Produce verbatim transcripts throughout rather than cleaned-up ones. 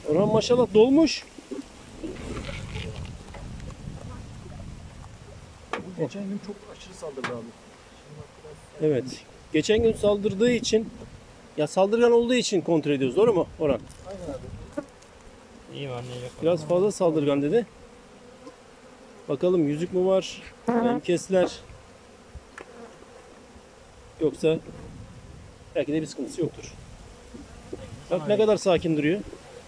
Orhan maşallah dolmuş. Bu geçen gün çok aşırı saldırdı abi. Evet. Geçen gün saldırdığı için, ya saldırgan olduğu için kontrol ediyoruz. Doğru mu Orhan? Aynen abi. İyi var ne yok. Biraz fazla saldırgan dedi. Bakalım yüzük mü var? Emkesler. Yoksa belki de bir sıkıntısı yoktur. Bak ne kadar sakin duruyor.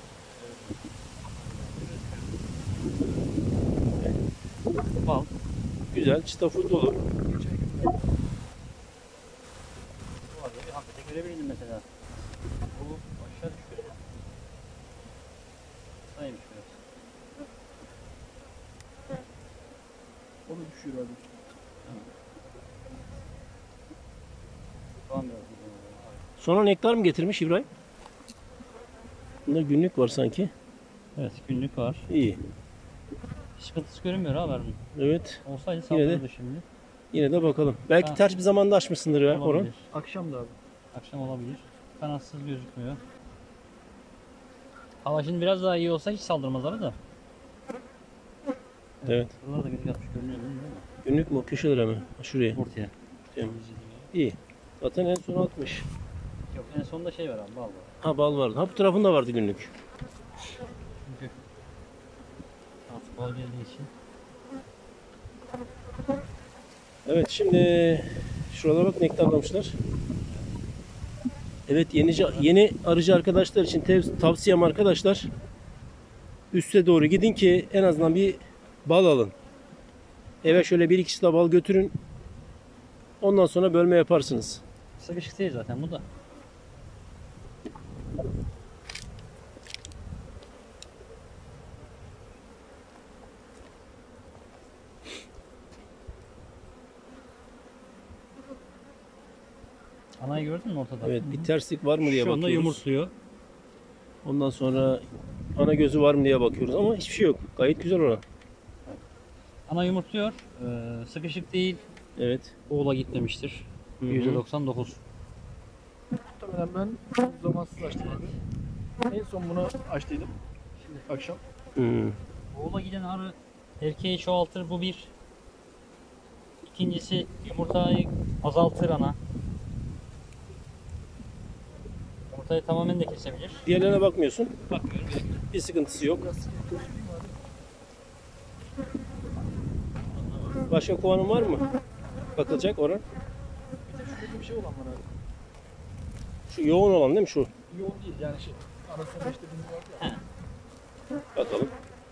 Bal. Güzel, çıta full dolu. Bu arada bir hakikaten görebildim mesela. Bu aşağı düşüyor. Saymış biraz. O da düşüyor abi. Tamam biraz. Sonra nektar mı getirmiş İbrahim? Bunda günlük var sanki. Evet günlük var. İyi. Sıkıntısı görünmüyor ha var mı? Evet. Olsaydı Yine de- saldırırdı şimdi. Yine de bakalım. Belki Ha. ters bir zamanda açmışsındır ya Orhan. Olabilir. Akşam da abi. Akşam olabilir. Kanatsız gözükmüyor. Hava şimdi biraz daha iyi olsa hiç saldırmazlar da. Evet. Buralar da günlük atmış görünüyor değil mi? Günlük mü? Köşelere mi? Ortaya. Ortaya. Tamam. İyi. Zaten en son atmış. Yok en sonunda şey var abi bal var. Ha bal vardı. Ha bu tarafında vardı günlük. Çünkü artık bal geldiği için. Evet şimdi şuralara bak nektarlamışlar. Evet yeni, yeni arıcı arkadaşlar için tev- tavsiyem arkadaşlar. Üste doğru gidin ki en azından bir bal alın. Eve şöyle bir iki çıta bal götürün. Ondan sonra bölme yaparsınız. Sıkışık değil zaten bu da. Anayı gördün mü ortada? Evet bir terslik var mı diye Şu anda bakıyoruz. yumurtluyor. Ondan sonra ana gözü var mı diye bakıyoruz ama hiçbir şey yok. Gayet güzel oran. Ana yumurtluyor. Ee, sıkışık değil. Evet. Oğula gitmemiştir. Hı hı. yüzde doksan dokuz. Muhtemelen ben zamansız açtım abi. En son bunu açtıydım. Şimdi akşam. Hmm. Oğula giden arı erkeği çoğaltır bu bir. İkincisi yumurtayı azaltır ana. Yumurtayı tamamen de kesebilir. Diğerlerine bakmıyorsun. Bakmıyorum. Bir sıkıntısı yok. Biraz sıkıntı göstereyim abi. Başka kovanın var mı? Bakılacak oran. Bir de şurada bir şey olan var abi. Şu yoğun olan değil mi şu? Yoğun değil yani şey. Arasında beşlediğimiz vardı ya. Bakalım.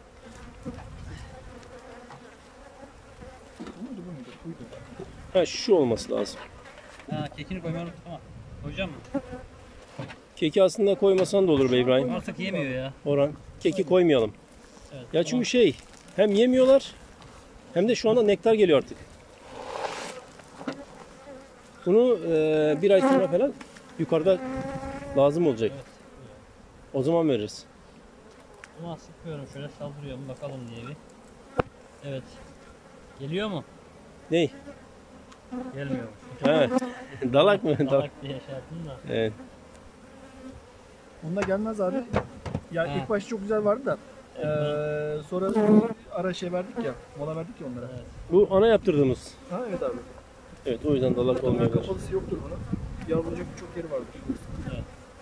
Bu muydu bu muydu? Buydu. Ha şu olması lazım. Ha, kekini koymayı unuttum ama. Koyacağım mı? Keki aslında koymasan da olur be İbrahim. Artık yemiyor ya. Orhan. Keki koymayalım. Evet, Ya çünkü şey hem yemiyorlar hem de şu anda nektar geliyor artık. Bunu e, bir ay sonra falan yukarıda lazım olacak. Evet. O zaman veririz. Ama sıkıyorum şöyle saldırıyorum bakalım diye bir. Evet. Geliyor mu? Ney? Gelmiyor. He. Dalak mı? Dalak. Dalak diye şey yaptım da. Evet. Onunla gelmez abi. Ya Ha. ilk başta çok güzel vardı da. Eee sonra ara şey verdik ya. Mola verdik ya onlara. Evet. Bu ana yaptırdığımız. Ha evet abi. Evet o yüzden dalak Zaten olmayabilir. kapalısı yoktur bunun. Yavrulayacak çok yeri vardır. Evet.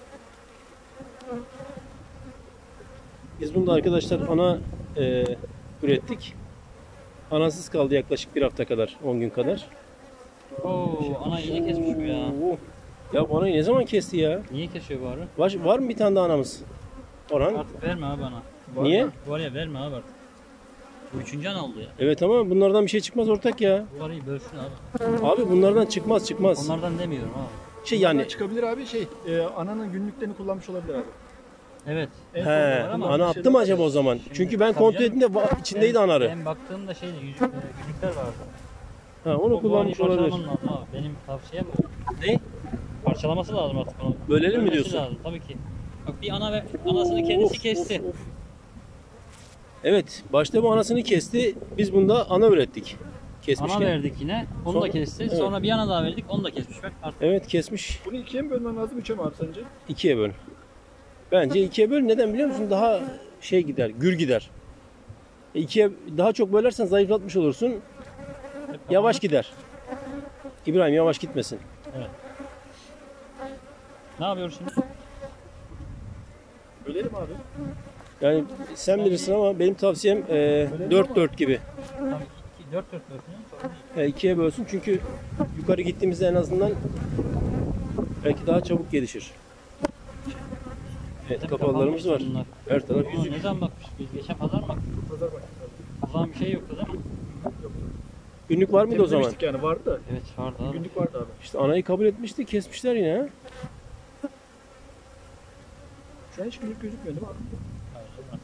Biz bunu da arkadaşlar ana e, ürettik. Anasız kaldı yaklaşık bir hafta kadar, on gün kadar. Oo, ana iğne kesmiş bu ya. Oo. Ya bu anayı ne zaman kesti ya? Niye kesiyor bu arı? Var, var mı bir tane daha anamız? Orhan? Artık verme abi bana. Var Niye? mı? Bu arıya verme abi artık. Bu üçüncü ana oldu ya. Evet ama bunlardan bir şey çıkmaz ortak ya. Bu arıyı bölsün abi. Abi bunlardan çıkmaz çıkmaz. Onlardan demiyorum abi. Şey Yani yani çıkabilir abi şey. E, ananın günlüklerini kullanmış olabilir abi. Evet. En he, sonunda var ama ana bir attı şeyler mı var. acaba o zaman? Şimdi Çünkü ben tabii kontrol canım. ettiğimde va- içindeydi Ben- anarı. Ben baktığımda şeydi yüzük, e, yüzükler vardı. Ha onu Bu- bu kullanmış arıyı olabilir. parçalaman lazım abi. Benim tavsiyem bu. Ne? Parçalaması lazım artık bunu. Bölelim mi Bölmesi diyorsun? Lazım, tabii ki. Bak bir ana ve anasını kendisi Of, kesti. of, of. Evet, başta bu anasını kesti. Biz bunda ana ürettik. Kesmiş. Ana yani. verdik yine. Onu Sonra- da kesti. evet. Sonra bir ana daha verdik. Onu da kesmiş. Bak artık Evet kesmiş. Bunu ikiye mi bölmen lazım, üçe mi abi sence? İkiye böl. Bence ikiye böl. Neden biliyor musun? Daha şey gider, gür gider. E, ikiye daha çok bölersen zayıflatmış olursun. Yavaş gider. İbrahim yavaş gitmesin. Evet. Ne yapıyoruz şimdi? Bölelim abi. Yani sen bilirsin ama benim tavsiyem e, dört dört gibi. Tam iki, dört dört dört mü? Sorun değil. E, ikiye bölsün çünkü yukarı gittiğimizde en azından belki daha çabuk gelişir. Evet, Tabii kapalılarımız var. kapanmış Her taraf Aa, yüzük. ne zaman bakmıştık biz? Geçen pazar mı baktık? Pazar baktık abi. O zaman bir şey yoktu değil mi? Günlük var mıydı o zaman? Temizlemiştik yani, vardı da. Evet vardı abi. Günlük vardı abi. İşte anayı kabul etmişti, kesmişler yine. Ha? Şu an hiç günlük gözükmüyor değil mi abi? Hayır, olmaz.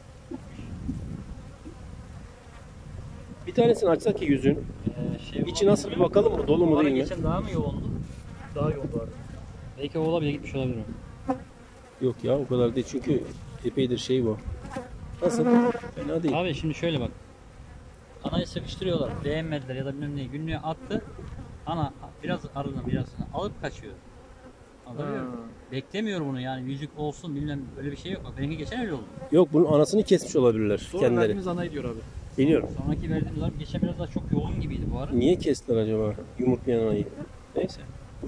Bir tanesini açsak ya yüzün. Ee, şey İçi nasıl bir bakalım mı? Dolu mu Bu ara değil mi? geçen daha mı yoğundu? Daha yoğun vardı. Belki o olabilir, gitmiş olabilir mi? Yok ya o kadar değil çünkü epeydir şey bu. Nasıl? Fena değil. Abi şimdi şöyle bak. Anayı sıkıştırıyorlar. Beğenmediler ya da bilmem neyi. Günlüğe attı. Ana biraz arını biraz alıp kaçıyor. Anlatabiliyor muyum? Beklemiyor bunu yani, yüzük olsun bilmem, öyle bir şey yok. Bak benimki geçen öyle oldu. Yok bunun anasını kesmiş olabilirler Sonra kendileri. verdiğimiz anayı diyor abi. Biliyorum. Sonraki verdiğimiz var. Geçen biraz daha çok yoğun gibiydi bu ara. Niye kestiler acaba yumurtlayan anayı? Neyse.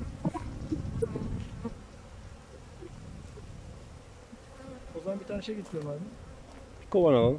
O zaman bir tane şey getiriyorum abi. Bir kovan alalım.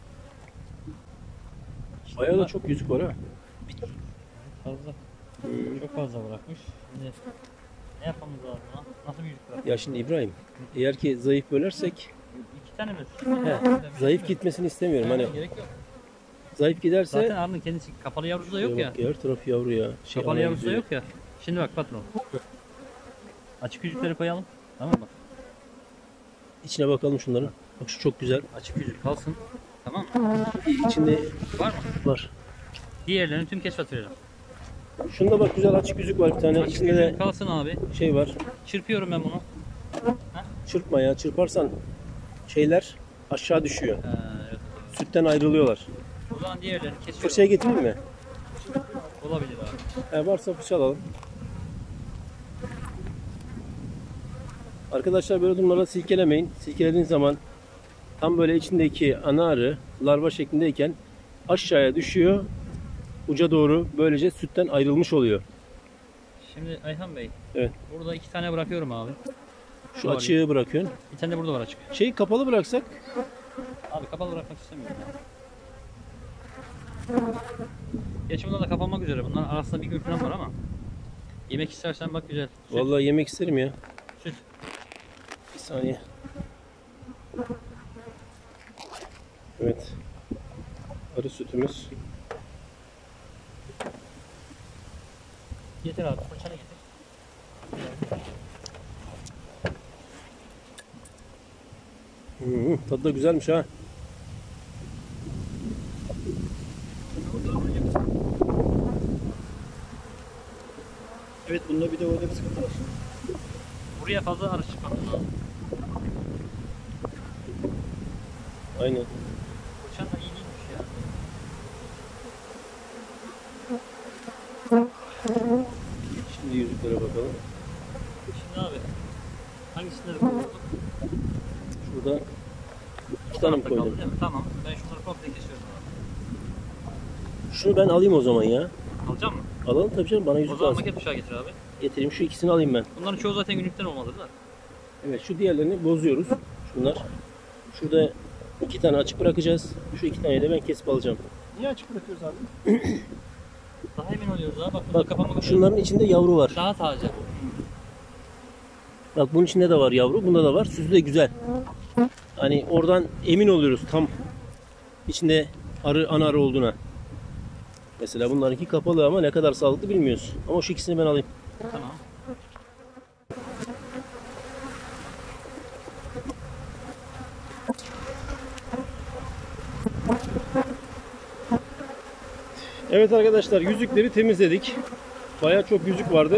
İşte Bayağı da bunlar çok yüzük var ha. fazla. Çok fazla bırakmış. Şimdi ne yapmamız lazım lan? Nasıl bir yüzük bırak? Ya şimdi İbrahim eğer ki zayıf bölersek İki tane mi? he, zayıf gitmesini istemiyorum. Hani Gerek yok. zayıf giderse Zaten arının kendisi kapalı yavrusu da yok ya. bak, her taraf yavru ya. Şey, Kapalı ana yavrusu da yüzüğü. yok ya. Şimdi bak patron. Açık yüzükleri koyalım. Tamam mı? İçine bakalım şunların. Bak şu çok güzel. Açık yüzük kalsın. Tamam mı? İçinde Var mı? var. Diğerlerini tüm keşfet verelim. Şunda bak güzel açık yüzük var bir tane. Açık İçinde yüzük de kalsın abi. şey var. Çırpıyorum ben bunu. Çırpma ya. Çırparsan şeyler aşağı düşüyor. Ha, evet. Sütten ayrılıyorlar. O zaman diğerlerini kesiyorum. Fırçaya getireyim mi? Olabilir abi. He, varsa fırça alalım. Arkadaşlar böyle durumlarda silkelemeyin. Silkelediğin zaman tam böyle içindeki ana arı larva şeklindeyken aşağıya düşüyor. Uca doğru böylece sütten ayrılmış oluyor. Şimdi Ayhan Bey. Evet. Burada iki tane bırakıyorum abi. Şu Doğru. açığı bırakıyorsun. Bir tane de burada var açık. Şeyi kapalı bıraksak Abi kapalı bırakmak istemiyorum ya. Gerçi bunlar da kapanmak üzere. Bunların arasında bir gün falan var ama. Yemek istersen bak güzel. Süt, vallahi yemek isterim ya. süt. Bir saniye. Evet. Arı sütümüz. Getir abi. Fırçanı getir. Hı, tadı da güzelmiş ha. Evet, bunda bir de öyle bir sıkıntı var. Buraya fazla arı çıkmadı lazım. Aynen. Fırçan da iyi değilmiş ya. Şimdi yüzüklere bakalım. Şimdi abi. Hangisinde de koyduk? Şurada iki tane mi Tarafta kaldı koydum? değil mi? Tamam. Ben şunları komple kesiyorum abi. Şunu ben alayım o zaman ya. Alacak mısın? Alalım tabii canım bana O yüzük zaman lazım. maket bıçağı getir abi. Getireyim şu ikisini alayım ben. Bunların çoğu zaten günlükten olmalıdır da. Evet şu diğerlerini bozuyoruz. Şunlar. Şurada iki tane açık bırakacağız. Şu iki taneyi de ben kesip alacağım. Niye açık bırakıyoruz abi? Daha emin oluyoruz abi. Bak burada Bak kapanmak üzere. şunların içinde yavru var. Daha taze. Bak bunun içinde de var yavru. Bunda da var. Süsü de güzel. Hani oradan emin oluyoruz tam içinde arı ana arı olduğuna. Mesela bunlarınki kapalı ama ne kadar sağlıklı bilmiyoruz. Ama şu ikisini ben alayım. Tamam. Evet arkadaşlar yüzükleri temizledik. Bayağı çok yüzük vardı.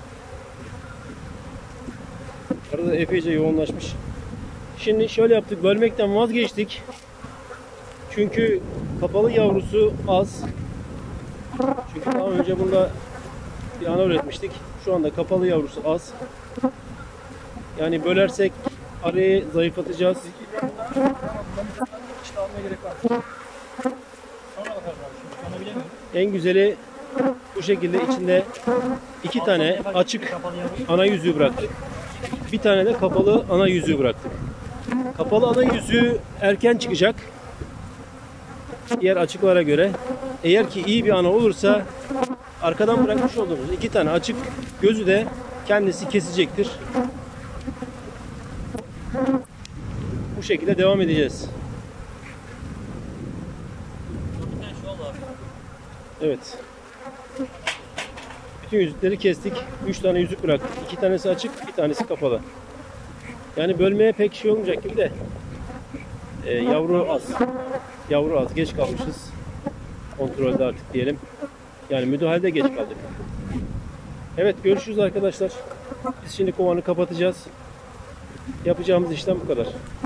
Arada epeyce yoğunlaşmış. Şimdi şöyle yaptık. Bölmekten vazgeçtik. Çünkü kapalı yavrusu az. Çünkü daha önce bunda bir ana üretmiştik. Şu anda kapalı yavrusu az. Yani bölersek arayı zayıflatacağız. Peki ben bundan, bundan bir tane işte almaya gerek var mı? Sonra bakarız abi. Şimdi sana bilemiyorum. En güzeli bu şekilde içinde iki tane açık Kapalı yavru. ana yüzüğü bıraktık. Bir tane de kapalı ana yüzüğü bıraktık. Kapalı ana yüzüğü erken çıkacak. Diğer açıklara göre. Eğer ki iyi bir ana olursa arkadan bırakmış olduğumuz iki tane açık gözü de kendisi kesecektir. Bu şekilde devam edeceğiz. Bir tane şu oldu abi. Evet. Bütün yüzükleri kestik. üç tane yüzük bıraktık. iki tanesi açık, bir tanesi kapalı. Yani bölmeye pek şey olmayacak gibi de e, yavru az. Yavru az. Geç kalmışız. Kontrolde artık diyelim. Yani müdahalede geç kaldık. Evet, görüşürüz arkadaşlar. Biz şimdi kovanı kapatacağız. Yapacağımız işlem bu kadar.